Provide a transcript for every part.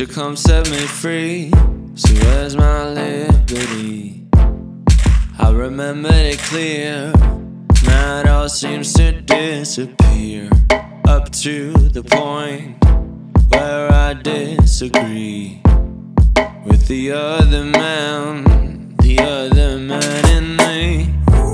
you come set me free? So where's my liberty? I remembered it clear. Now it all seems to disappear, up to the point where I disagree with the other man in me.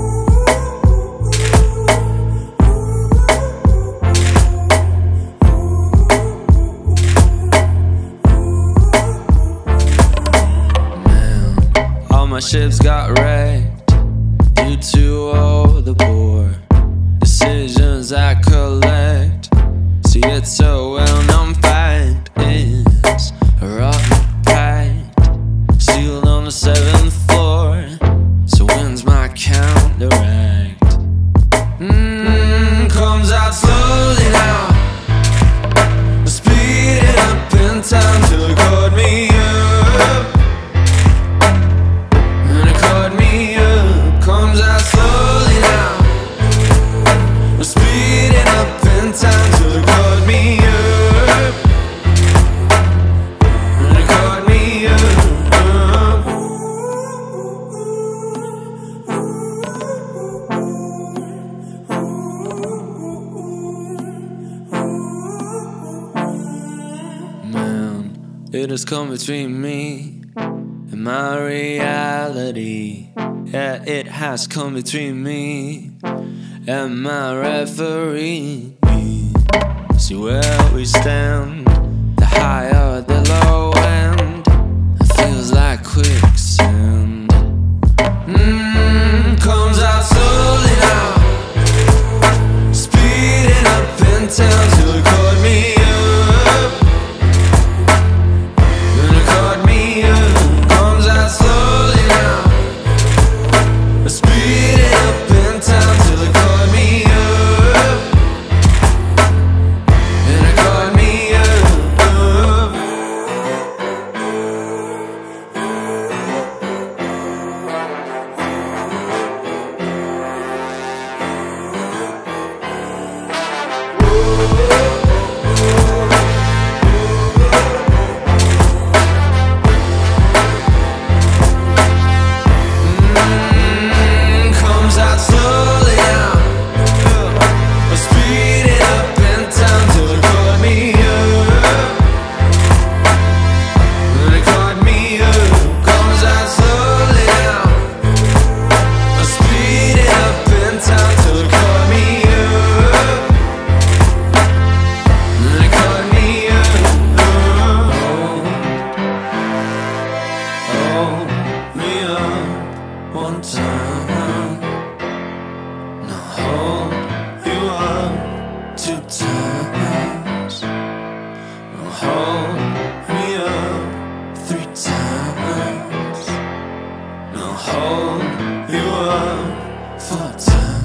My ships got wrecked due to all the poor decisions I collect. See, it's a well-known fact, it's a rotten pact sealed on the 7th floor. So when's my counteract? Comes out slowly now, speed it up in time till it caught me up. Comes out slowly now, speeding up in time till it caught me up. And it caught me up. Man, it has come between me and my reality. Yeah, it has come between me and my referee. See where we stand, the higher the low end. It feels like quicksand. Comes out slowly now, speeding up in town till it caught me up. Then it caught me up. Comes out slowly now, speeding up in town till it caught me up. And it caught me up. One time, now hold you up 2 times, now hold me up 3 times, now hold you up 4 times.